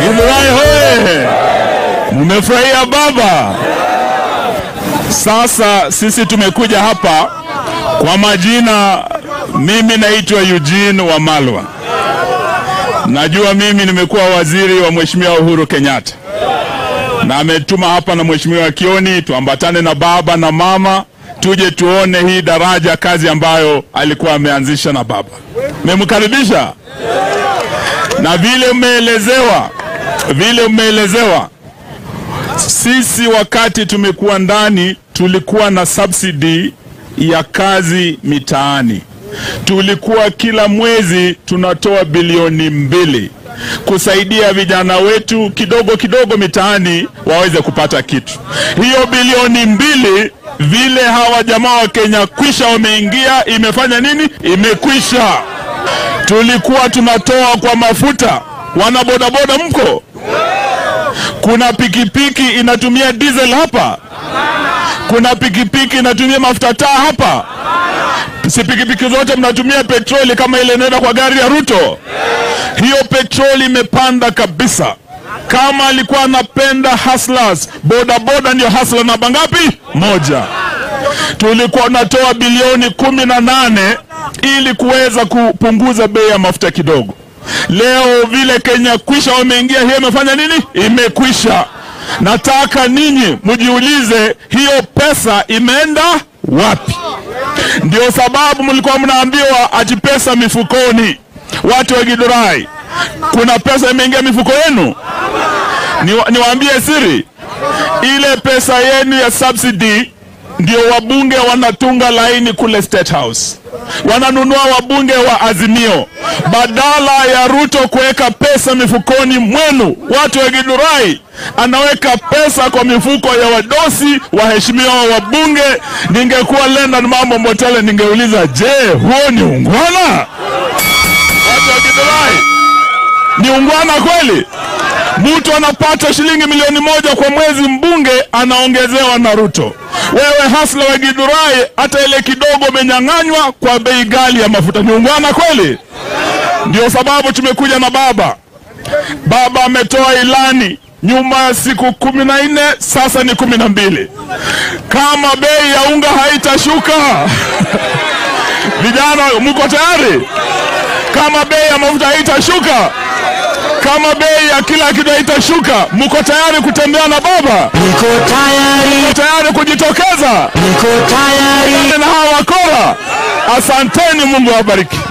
Githurai hoye! Mmefurahia baba? Sasa sisi tumekuja hapa kwa majina. Mimi naitwa Eugene Wamalwa. Najua mimi nimekuwa waziri wa Mheshimiwa Uhuru Kenyatta, na ametuma hapa na Mheshimiwa Kioni tuambatane na baba na mama tuje tuone hii daraja, kazi ambayo alikuwa ameanzisha na baba. Mmemkaribisha? Na vile umeelezewa, sisi wakati tumekuwa ndani tulikuwa na subsidy ya kazi mitaani. Tulikuwa kila mwezi tunatoa bilioni 2 kusaidia vijana wetu kidogo kidogo mitaani waweze kupata kitu. Hiyo bilioni 2 vile hawa jamaa wa Kenya Kwisha wameingia, imefanya nini? Imekwisha. Tulikuwa tunatoa kwa mafuta. Wana bodaboda mko? Kuna pikipiki inatumia diesel hapa? Kuna pikipiki inatumia mafuta taa hapa? Si pikipiki zote mnatumia petroli kama ile inaenda kwa gari ya Ruto? Hiyo petroli imepanda kabisa. Kama alikuwa anapenda hustlers, bodaboda ndio hustler namba ngapi? 1. Tulikuwa tunatoa bilioni 18 ili kuweza kupunguza bei ya mafuta kidogo. Leo vile Kenya Kwisha wameingia, hiyo imefanya nini? Imekwisha. Nataka ninyi mjiulize hiyo pesa imeenda wapi? Ndio sababu mlikuwa mnaambiwa ati pesa mifukoni. Watu wa Githurai, kuna pesa imeingia mifuko yenu? Niwaambie siri, ile pesa yenu ya subsidy ndio wabunge wanatunga laini kule State House. Wananunua wabunge wa Azimio. Badala ya Ruto kuweka pesa mifukoni mwenu, watu wa Githurai, anaweka pesa kwa mifuko ya wadosi, waheshimiwa wa wabunge. Ningekuwa Lendan Mambo Mbotele ningeuliza, je, huo ni ungwana? Watu wa Githurai, ni ungwana kweli? Mtu anapata shilingi milioni 1 kwa mwezi, mbunge anaongezewa na Ruto. Wewe hasla wa Githurai, hata ile kidogo umenyang'anywa kwa bei ghali ya mafuta. Ni ungwana kweli? Ndio sababu tumekuja na baba. Baba ametoa ilani nyuma ya siku 14, sasa ni 12. Kama bei ya unga haitashuka, vijana mko tayari? Kama bei ya mafuta haitashuka, kama bei ya kila kitu haitashuka, mko tayari kutembea na baba? Niko tayari. Mko tayari kujitokeza? Niko tayari. Na hawa wakora, asanteni, Mungu awabariki.